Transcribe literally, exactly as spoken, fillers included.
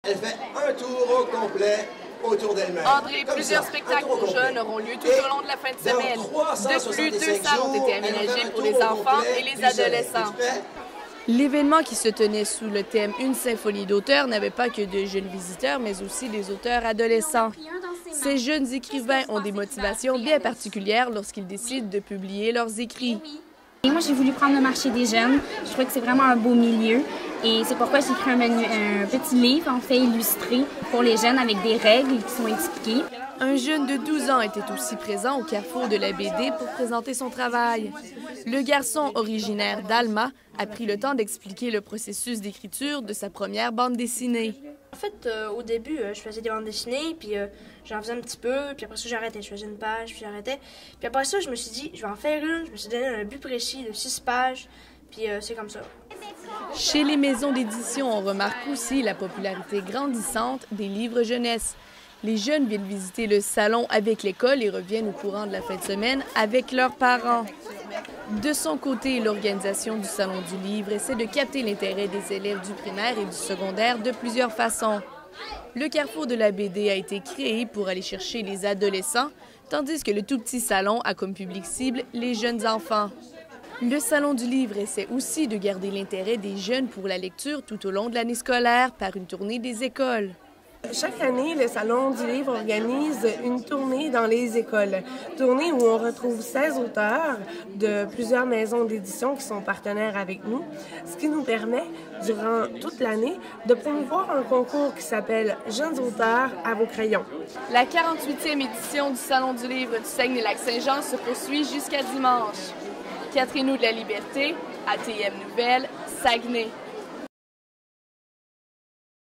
elle fait un tour au complet autour d'elle-même. André, Comme plusieurs ça, spectacles pour jeunes auront lieu tout Et au long de la fin de semaine. De plus, deux jours, salles ont été elle va aménagées faire un pour tour les au enfants complet et les du soleil. adolescents. Es-tu prêt? L'événement qui se tenait sous le thème Une symphonie d'auteurs n'avait pas que de jeunes visiteurs, mais aussi des auteurs adolescents. Ces jeunes écrivains ont des motivations bien particulières lorsqu'ils décident de publier leurs écrits. Et moi, j'ai voulu prendre le marché des jeunes. Je trouvais que c'est vraiment un beau milieu. Et c'est pourquoi j'ai écrit un, menu, un petit livre, en fait, illustré pour les jeunes avec des règles qui sont expliquées. Un jeune de douze ans était aussi présent au carrefour de la B D pour présenter son travail. Le garçon, originaire d'Alma, a pris le temps d'expliquer le processus d'écriture de sa première bande dessinée. En fait, euh, au début, euh, je faisais des bandes dessinées, puis euh, j'en faisais un petit peu, puis après ça, j'arrêtais. Je faisais une page, puis j'arrêtais. Puis après ça, je me suis dit, je vais en faire une. Je me suis donné un but précis de six pages, puis euh, c'est comme ça. Chez les maisons d'édition, on remarque aussi la popularité grandissante des livres jeunesse. Les jeunes viennent visiter le salon avec l'école et reviennent au courant de la fin de semaine avec leurs parents. De son côté, l'organisation du Salon du Livre essaie de capter l'intérêt des élèves du primaire et du secondaire de plusieurs façons. Le carrefour de la B D a été créé pour aller chercher les adolescents, tandis que le tout petit salon a comme public cible les jeunes enfants. Le Salon du Livre essaie aussi de garder l'intérêt des jeunes pour la lecture tout au long de l'année scolaire par une tournée des écoles. Chaque année, le Salon du Livre organise une tournée dans les écoles. Tournée où on retrouve seize auteurs de plusieurs maisons d'édition qui sont partenaires avec nous, ce qui nous permet, durant toute l'année, de promouvoir un concours qui s'appelle « Jeunes auteurs à vos crayons ». La quarante-huitième édition du Salon du Livre du Saguenay-Lac-Saint-Jean se poursuit jusqu'à dimanche. Catherine de la Liberté, A T M Nouvelles, Saguenay.